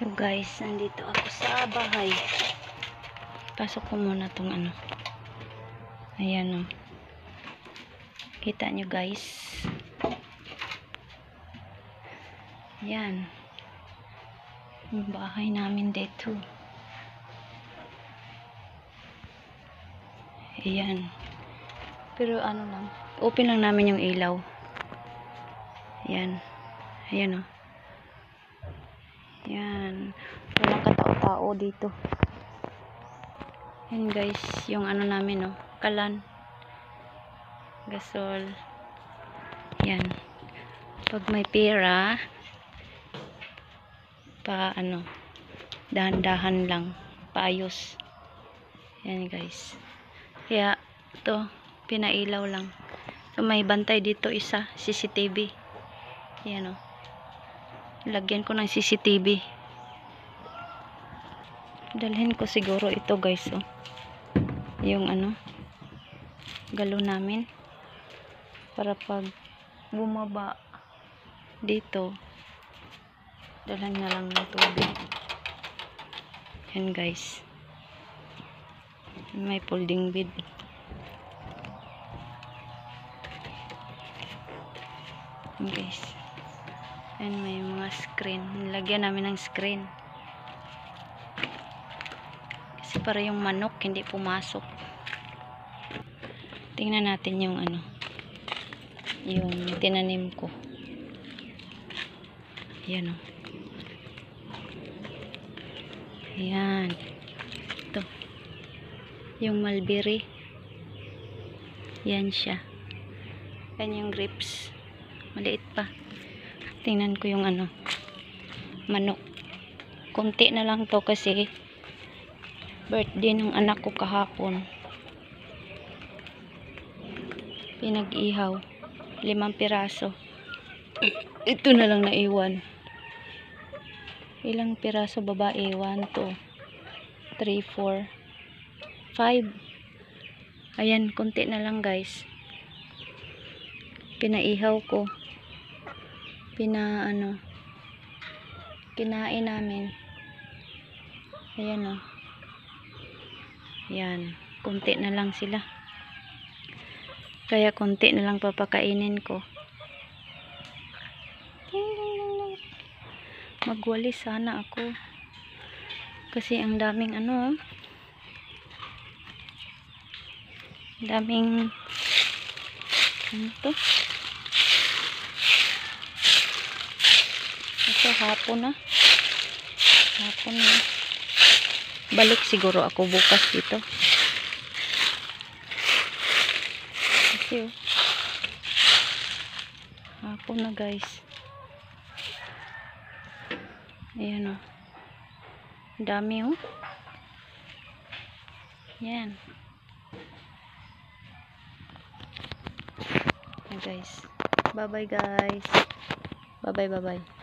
So guys, nandito ako sa bahay. Pasok ko muna tong ano. Ayan o. Kita nyo guys. Ayan. Yung bahay namin dito. Ayan. Pero ano lang. Open lang namin yung ilaw. Ayan. Ayan o. Ayan. Walang katao-tao dito. Ayan guys. Yung ano namin o. Kalan. Gasol. Ayan. Pag may pera, pa ano, dahan-dahan lang. Paayos. Ayan guys. Kaya, ito, pinailaw lang. So, may bantay dito isa. CCTV. Ayan o. Lagyan ko ng CCTV. Dalhin ko siguro ito guys oh. Yung ano galon namin para pag bumaba dito dalhin na lang ng tubig. Yan guys. May folding bed. Yan guys. And may mga screen. Nilagyan namin ng screen. Kasi para yung manok hindi pumasok. Tingnan natin yung ano. Yung tinanim ko. Ayan o. Ayan. Ito. Yung mulberry. Yan siya. Yan yung grapes. Maliit pa. Tingnan ko yung ano. Manok. Kunti na lang to kasi birthday ng anak ko kahapon. Pinag-ihaw. 5 piraso. Ito na lang naiwan. Ilang piraso babae? 1, 2, 3, 4, 5. Ayan, konti na lang guys. Pinaihaw ko. Kinain namin. Ayan o. Ayan. Konti na lang sila. Kaya konti na lang papakainin ko. Magwalis sana ako. Kasi ang daming ano. Daming ano to? Ito hapon na. Hapon na. Balik siguro ako bukas dito. Kasi oh. Hapon na guys. Ayan o. Dami o. Ayan. Ayan guys. Bye bye guys. Bye bye bye bye.